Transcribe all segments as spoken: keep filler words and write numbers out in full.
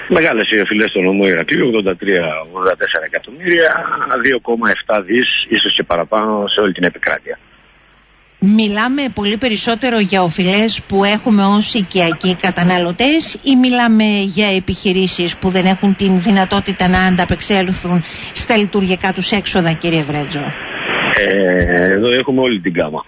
Μεγάλες οι οφειλές στο νομό Ηρακλείου, ογδόντα τρία ογδόντα τέσσερα εκατομμύρια, δύο κόμμα επτά δις, ίσως και παραπάνω σε όλη την επικράτεια. Μιλάμε πολύ περισσότερο για οφειλές που έχουμε ως οικιακοί καταναλωτές ή μιλάμε για επιχειρήσεις που δεν έχουν την δυνατότητα να ανταπεξέλθουν στα λειτουργικά τους έξοδα, κύριε Βρέτζο? Ε, εδώ έχουμε όλη την γκάμα.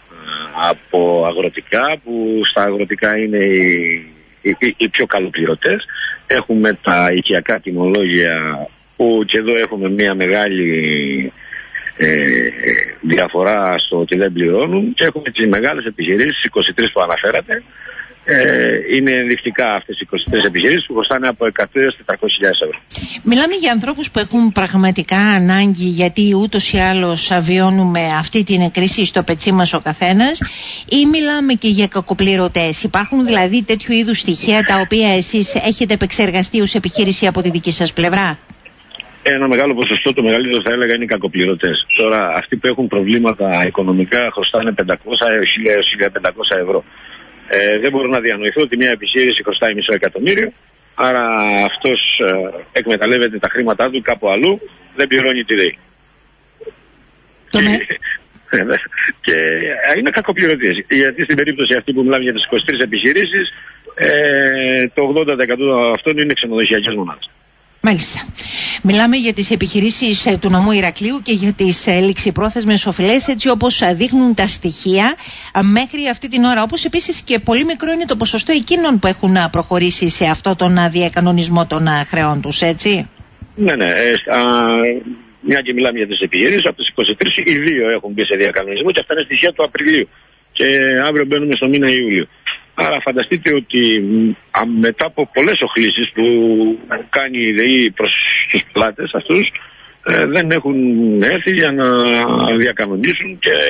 Από αγροτικά, που στα αγροτικά είναι οι, οι, οι πιο καλοπληρωτές. Έχουμε τα οικιακά τιμολόγια, που και εδώ έχουμε μια μεγάλη ε, διαφορά στο ότι δεν πληρώνουν, και έχουμε τις μεγάλες επιχειρήσεις, είκοσι τρεις που αναφέρατε. Ε, είναι ενδεικτικά αυτές οι είκοσι τρεις επιχειρήσεις που κοστάνε από εκατό έως τετρακόσιες χιλιάδες ευρώ. Μιλάμε για ανθρώπους που έχουν πραγματικά ανάγκη, γιατί ούτως ή άλλως βιώνουμε αυτή την κρίση στο πετσί μας ο καθένας, ή μιλάμε και για κακοπληρωτές? Υπάρχουν δηλαδή τέτοιου είδους στοιχεία τα οποία εσείς έχετε επεξεργαστεί ως επιχείρηση από τη δική σας πλευρά? Ένα μεγάλο ποσοστό, το μεγαλύτερο θα έλεγα, είναι οι κακοπληρωτές. Τώρα, αυτοί που έχουν προβλήματα οικονομικά χρωστάνε πεντακόσια έως χίλια πεντακόσια ευρώ. Ε, δεν μπορώ να διανοηθώ ότι μια επιχείρηση χρωστάει μισό εκατομμύριο, άρα αυτός ε, εκμεταλλεύεται τα χρήματά του κάπου αλλού, δεν πληρώνει τη ΔΕΗ. Το με... και είναι κακοπληρωτής. Γιατί στην περίπτωση αυτή που μιλάμε για τις είκοσι τρεις επιχειρήσεις, ε, το ογδόντα τοις εκατό αυτών είναι ξενοδοχειακές μονάδες. Μάλιστα. Μιλάμε για τις επιχειρήσεις του νομού Ηρακλείου και για τις ληξιπρόθεσμες οφειλές, έτσι όπως δείχνουν τα στοιχεία μέχρι αυτή την ώρα. Όπως επίσης και πολύ μικρό είναι το ποσοστό εκείνων που έχουν προχωρήσει σε αυτό τον διακανονισμό των χρεών τους, έτσι. Ναι, ναι. Ε, α, μια και μιλάμε για τις επιχειρήσεις, από τις είκοσι τρεις οι δύο έχουν μπει σε διακανονισμό, και αυτά είναι στοιχεία του Απριλίου. Και αύριο μπαίνουμε στο μήνα Ιούλιο. Άρα φανταστείτε ότι α, μετά από πολλές οχλήσεις που κάνει η ΔΕΗ προς τους πελάτες αυτούς, ε, δεν έχουν έρθει για να διακανονίσουν και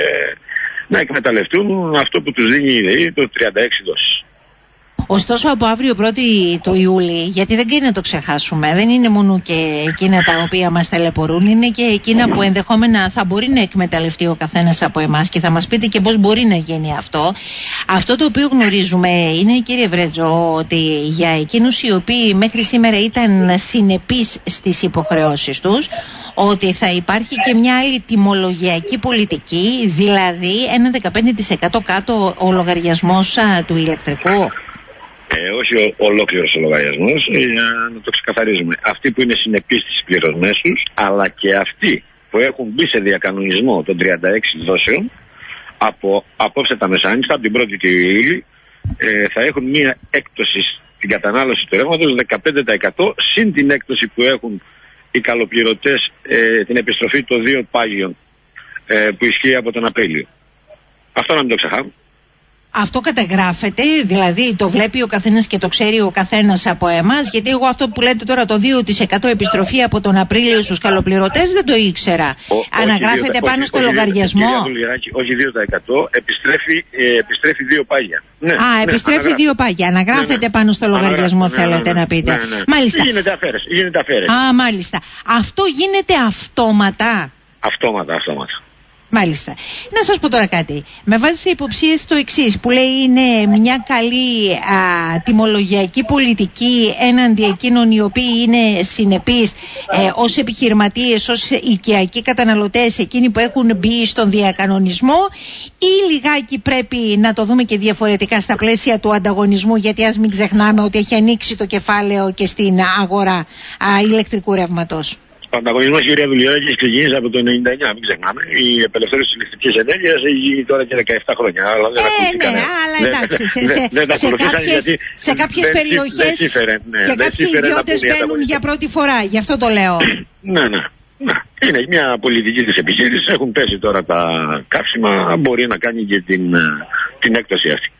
να εκμεταλλευτούν αυτό που τους δίνει η ΔΕΗ, το τριάντα έξι δόσεις. Ωστόσο, από αύριο πρώτη του Ιούλη, γιατί δεν κάνει να το ξεχάσουμε, δεν είναι μόνο και εκείνα τα οποία μας ταλαιπωρούν, είναι και εκείνα που ενδεχόμενα θα μπορεί να εκμεταλλευτεί ο καθένας από εμάς, και θα μας πείτε και πώς μπορεί να γίνει αυτό. Αυτό το οποίο γνωρίζουμε είναι, κύριε Βρέτζο, ότι για εκείνους οι οποίοι μέχρι σήμερα ήταν συνεπείς στις υποχρεώσεις τους, ότι θα υπάρχει και μια άλλη τιμολογιακή πολιτική, δηλαδή ένα δεκαπέντε τοις εκατό κάτω ο λογαριασμός του ηλεκτρικού. Ε, όχι ο, ολόκληρος ο λογαριασμός, για να το ξεκαθαρίζουμε. Αυτοί που είναι συνεπείς στις πληρωμές τους, αλλά και αυτοί που έχουν μπει σε διακανονισμό των τριάντα έξι δόσεων, από απόψε τα μεσάνυχτα, από την πρώτη του Ιούλη, ε, θα έχουν μία έκπτωση στην κατανάλωση του ρεύματος δεκαπέντε τοις εκατό, συν την έκπτωση που έχουν οι καλοπληρωτές, ε, την επιστροφή των δύο πάγιων ε, που ισχύει από τον Απρίλιο. Αυτό να μην το ξεχάμε. Αυτό καταγράφεται, δηλαδή το βλέπει ο καθένας και το ξέρει ο καθένας από εμάς? Γιατί εγώ αυτό που λέτε τώρα, το δύο τοις εκατό επιστροφή από τον Απρίλιο στους καλοπληρωτές, δεν το ήξερα. Ο, Αναγράφεται όχι, πάνω όχι, στο όχι, λογαριασμό. Όχι, όχι δύο τοις εκατό, επιστρέφει, ε, επιστρέφει δύο πάγια. Ναι, Α, ναι, επιστρέφει αναγρά... δύο πάγια. Αναγράφεται ναι, ναι. πάνω στο λογαριασμό, αναγρά... θέλετε ναι, ναι, να πείτε. Ναι, ναι. Μάλιστα. Γίνεται αφαίρεση, γίνεται αφαίρεση. Α, μάλιστα. Αυτό γίνεται αυτόματα. Αυτόματα, αυτόματα. Μάλιστα. Να σας πω τώρα κάτι. Με βάζει σε υποψίες το εξής, που λέει είναι μια καλή α, τιμολογιακή πολιτική έναντι εκείνων οι οποίοι είναι συνεπείς ε, ως επιχειρηματίες, ως οικιακοί καταναλωτές, εκείνοι που έχουν μπει στον διακανονισμό, ή λιγάκι πρέπει να το δούμε και διαφορετικά στα πλαίσια του ανταγωνισμού, γιατί ας μην ξεχνάμε ότι έχει ανοίξει το κεφάλαιο και στην αγορά α, ηλεκτρικού ρεύματος. Ο ανταγωνισμός, κυρία Δουλειάκη, έχει ξεκινήσει από το ενενήντα εννιά, μην ξεχνάμε. Η απελευθέρωση της ηλεκτρικής ενέργειας έχει γίνει τώρα και δεκαεπτά χρόνια. Αλλά δεν ε, ακούστηκαν. Ναι, αλλά εντάξει. Δεν, σε, δεν τα σε, κάποιες, γιατί σε κάποιες δεν, περιοχές δεν σύφερε, ναι, και κάποιοι ιδιώτες μπαίνουν για πρώτη φορά. Γι' αυτό το λέω. Ναι, ναι. Να, είναι μια πολιτική της επιχείρησης. Έχουν πέσει τώρα τα καύσιμα. Μπορεί να κάνει και την, την έκπτωση αυτή.